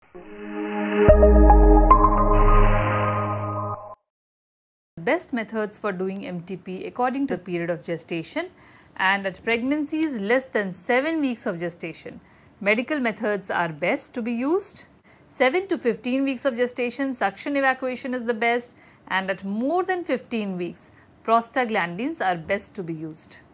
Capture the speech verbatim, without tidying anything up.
Best methods for doing M T P according to the period of gestation and at pregnancies less than seven weeks of gestation. Medical methods are best to be used. seven to fifteen weeks of gestation, suction evacuation is the best, and at more than fifteen weeks, prostaglandins are best to be used.